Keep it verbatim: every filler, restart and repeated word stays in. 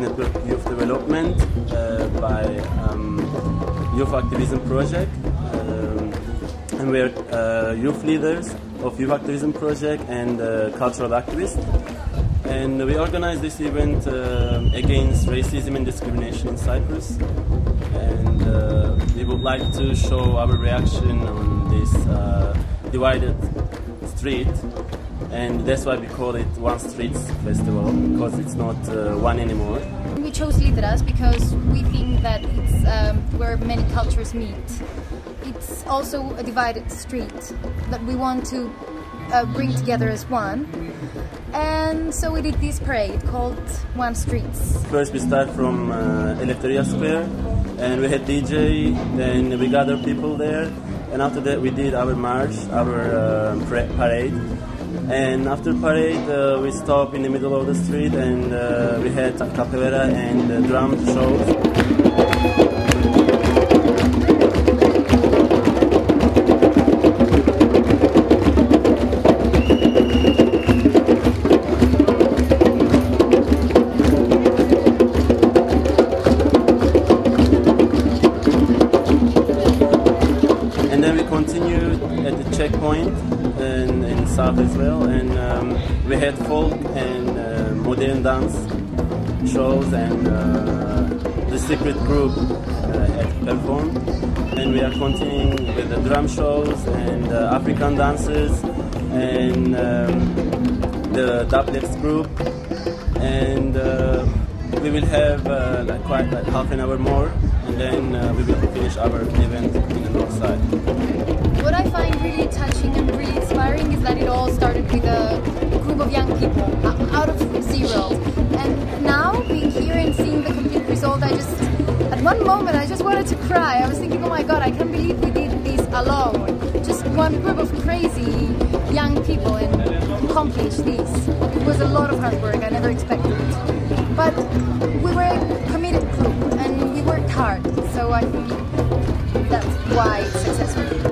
Network Youth Development uh, by um, Youth Activism Project. Um, and we are uh, youth leaders of Youth Activism Project and uh, cultural activists. And we organized this event uh, against racism and discrimination in Cyprus. And uh, we would like to show our reaction on this uh, divided street. And that's why we call it One Streets Festival, because it's not uh, one anymore. We chose Literas because we think that it's um, where many cultures meet. It's also a divided street that we want to uh, bring together as one. And so we did this parade called One Streets. First we start from uh, Eleftheria Square, and we had D J, then we gathered people there, and after that we did our march, our uh, parade. And after parade uh, we stopped in the middle of the street and uh, we had capoeira and uh, drum shows. And then we continued at the checkpoint in, in South as well, and um, we had folk and uh, modern dance shows, and uh, the secret group uh, had performed. And we are continuing with the drum shows and uh, African dances and um, the dubplate group, and uh, we will have uh, like quite like half an hour more, and then uh, we will finish our event in the north side. What I find really touching and really inspiring is that it all started with a group of young people out of zero. And now, being here and seeing the complete result, I just, at one moment, I just wanted to cry. I was thinking, oh my god, I can't believe we did this alone. Just one group of crazy young people and accomplished this. It was a lot of hard work, I never expected it. But we were a committed group and we worked hard, so I think that's why it's successful.